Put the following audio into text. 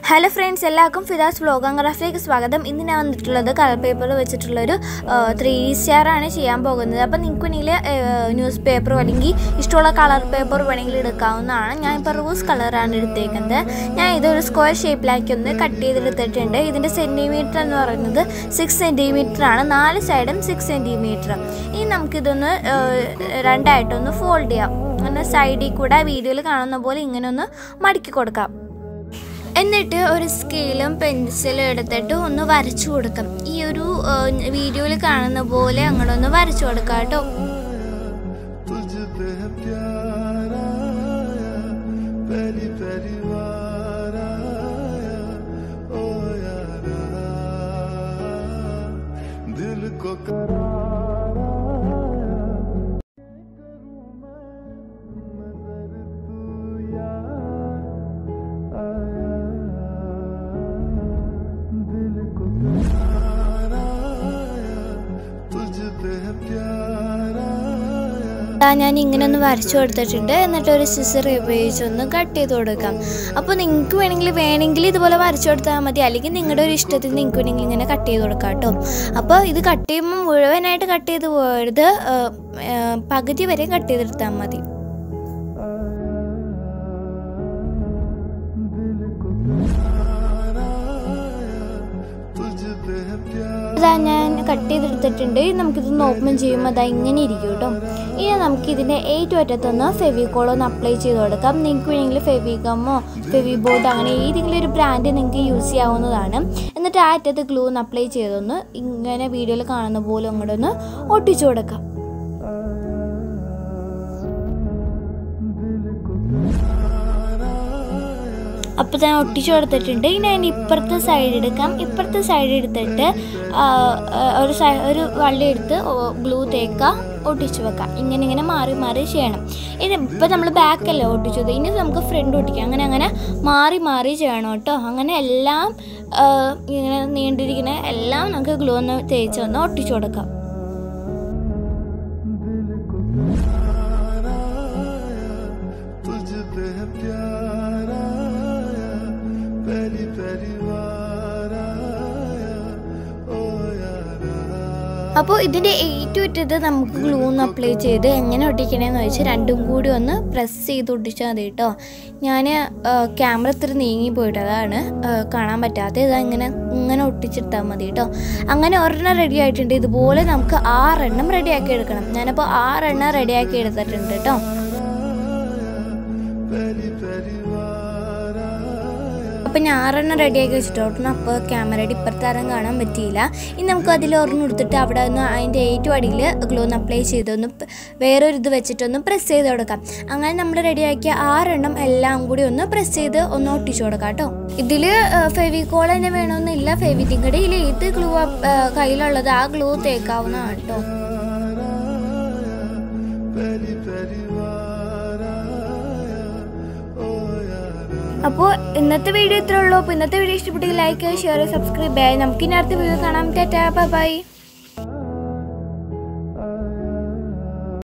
Hello friends, എല്ലാവർക്കും Fidas vlog and ക്രാഫ്റ്റിലേക്ക് സ്വാഗതം. ഇന്ന് ഞാൻ വന്നിട്ടുള്ളത് കളർ പേപ്പറിൽ വെച്ചിട്ടുള്ളൊരു 3D സ്റ്റാർ ആണ് ചെയ്യാൻ പോകുന്നത്. അപ്പോൾ നിങ്ങൾക്ക് വേണമെങ്കിൽ ന്യൂസ് പേപ്പർ അല്ലെങ്കിൽ ഇഷ്ടമുള്ള കളർ പേപ്പർ വേണമെങ്കിൽ എടുക്കാവുന്നതാണ്. ഞാൻ ഇപ്പോൾ റോസ് കളറാണ് എടുത്തേക്കുന്നത്. ഞാൻ ഇതൊരു സ്ക്വയർ ഷേപ്പിലാക്കി ഒന്ന് കട്ട് ചെയ്തെടുത്തിട്ടുണ്ട്. ഇതിൻ്റെ സെൻറ്റിമീറ്റർ എന്ന് പറയുന്നത് 6 സെൻറ്റിമീറ്റർ ആണ്. 4 സൈഡും 6 സെൻറ്റിമീറ്റർ. ഇനി നമുക്കിതൊന്ന് രണ്ടായിട്ടൊന്ന് ഫോൾഡ് ചെയ്യാം. അങ്ങനെ സൈഡിൽ കൂടെ വീഡിയോയിൽ കാണുന്ന പോലെ ഇങ്ങനെ ഒന്ന് മടക്കി കൊടുക്കാം. എന്നിട്ട് ഒരു സ്കെയിലും പെൻസിലും എടുത്തിട്ട് ഒന്ന് വരച്ചു കൊടുക്കാം. ഈ ഒരു വീഡിയോയിൽ കാണുന്ന പോലെ അങ്ങനെ ഒന്ന് വരച്ചു കൊടുക്കാം കേട്ടോ. ഞാൻ ഇങ്ങനെ ഒന്ന് വരച്ചു കൊടുത്തിട്ടുണ്ട്. എന്നിട്ട് ഒരു സിസർ ഉപയോഗിച്ചൊന്ന് കട്ട് ചെയ്ത് കൊടുക്കാം. അപ്പോൾ നിങ്ങൾക്ക് വേണമെങ്കിൽ ഇതുപോലെ വരച്ചു കൊടുത്താൽ മതി, അല്ലെങ്കിൽ നിങ്ങളുടെ ഒരു ഇഷ്ടത്തിന് നിങ്ങൾക്ക് വേണമെങ്കിൽ ഇങ്ങനെ കട്ട് ചെയ്ത് കൊടുക്കാം കേട്ടോ. അപ്പോൾ ഇത് കട്ട് ചെയ്യുമ്പോൾ മുഴുവനായിട്ട് കട്ട് ചെയ്ത് പോകരുത്, പകുതി വരെ കട്ട് ചെയ്തെടുത്താൽ മതി. അതാ ഞാൻ കട്ട് ചെയ്തെടുത്തിട്ടുണ്ട്. നമുക്കിതൊന്ന് ഓപ്പൺ ചെയ്യുമ്പോൾ അതാ ഇങ്ങനെ ഇരിക്കും കേട്ടോ. ഇനി നമുക്കിതിൻ്റെ ഏറ്റവും അറ്റത്തൊന്ന് ഫെവിക്കോളൊന്ന് അപ്ലൈ ചെയ്ത് കൊടുക്കാം. നിങ്ങൾക്ക് വേണമെങ്കിൽ ഫെവിഗമോ ഫെവിബോർഡ് അങ്ങനെ ഏതെങ്കിലും ഒരു ബ്രാൻഡ് നിങ്ങൾക്ക് യൂസ് ചെയ്യാവുന്നതാണ്. എന്നിട്ട് ആ അറ്റത്ത് ഗ്ലൂ ഒന്ന് അപ്ലൈ ചെയ്തൊന്ന് ഇങ്ങനെ വീഡിയോയിൽ കാണുന്ന പോലെ അങ്ങോട്ട് ഒന്ന് ഒട്ടിച്ചു കൊടുക്കാം. അപ്പോൾ ഞാൻ ഒട്ടിച്ചു കൊടുത്തിട്ടുണ്ട്. ഇനി അതിൻ്റെ ഇപ്പുറത്തെ സൈഡ് എടുക്കാം. ഇപ്പുറത്തെ സൈഡ് എടുത്തിട്ട് ഒരു വള്ളി എടുത്ത് ഗ്ലൂ തേക്കുക, ഒട്ടിച്ചു വെക്കാം. ഇങ്ങനെ മാറി മാറി ചെയ്യണം. ഇനി ഇപ്പോൾ നമ്മൾ ബാക്കല്ലേ ഒട്ടിച്ചത്, ഇനി നമുക്ക് ഫ്രണ്ട് ഒട്ടിക്കാം. അങ്ങനെ മാറി ചെയ്യണം കേട്ടോ. അങ്ങനെ എല്ലാം ഇങ്ങനെ നീണ്ടിരിക്കുന്ന എല്ലാം നമുക്ക് ഗ്ലൂ ഒന്ന് തേച്ച് ഒന്ന് ഒട്ടിച്ചു കൊടുക്കാം. അപ്പോൾ ഇതിൻ്റെ ഏറ്റവും ഇട്ടത് നമുക്ക് ഗ്ലൂ ഒന്ന് അപ്ലൈ ചെയ്ത് എങ്ങനെ ഒട്ടിക്കണേന്ന് വെച്ചാൽ രണ്ടും കൂടി ഒന്ന് പ്രസ് ചെയ്ത് ഒട്ടിച്ചാൽ മതി കേട്ടോ. ഞാൻ ക്യാമറ ഇത്ര നീങ്ങി പോയിട്ട് അതാണ് കാണാൻ പറ്റാത്തത്. ഇങ്ങനെ ഒട്ടിച്ചിട്ടാൽ മതി കേട്ടോ. അങ്ങനെ ഒരെണ്ണം റെഡി ആയിട്ടുണ്ട്. ഇതുപോലെ നമുക്ക് 6 എണ്ണം റെഡിയാക്കി എടുക്കണം. ഞാനപ്പോൾ 6 എണ്ണം റെഡിയാക്കി എടുത്തിട്ടുണ്ട് കേട്ടോ. അപ്പോൾ ഞാൻ 6 എണ്ണം റെഡിയാക്കി വെച്ചിട്ടോട്ടണം. അപ്പോൾ ക്യാമറയുടെ ഇപ്പുറത്താരം കാണാൻ പറ്റിയില്ല. ഇനി നമുക്ക് അതിൽ ഒരെണ്ണം എടുത്തിട്ട് അവിടെ ഒന്ന് അതിൻ്റെ ഏറ്റവും അടിയിൽ ഗ്ലൂ ഒന്ന് അപ്ലൈ ചെയ്തൊന്ന് വേറൊരു ഇത് വെച്ചിട്ടൊന്ന് പ്രസ് ചെയ്ത് കൊടുക്കാം. അങ്ങനെ നമ്മൾ റെഡിയാക്കിയ 6 എണ്ണം എല്ലാം കൂടി ഒന്ന് പ്രസ് ചെയ്ത് ഒന്ന് ഒട്ടിച്ചു കൊടുക്കാം കേട്ടോ. ഇതിൽ ഫെവിക്കോൾ തന്നെ വേണമെന്നില്ല. ഫെവിറ്റിങ്ങടെ ഇതിൽ ഏത് ഗ്ലൂ കയ്യിലുള്ളത് ആ ഗ്ലൂ തേക്കാവുന്നതാണ് കേട്ടോ. അപ്പോൾ ഇന്നത്തെ വീഡിയോ ഇത്രേ ഉള്ളൂ. അപ്പോൾ ഇന്നത്തെ വീഡിയോ ഇഷ്ടപ്പെട്ടെങ്കിൽ ലൈക്ക്, ഷെയർ, സബ്സ്ക്രൈബ് ചെയ്യാം. നമുക്ക് ഇനി അടുത്ത വീഡിയോ കാണാം. Tata, by.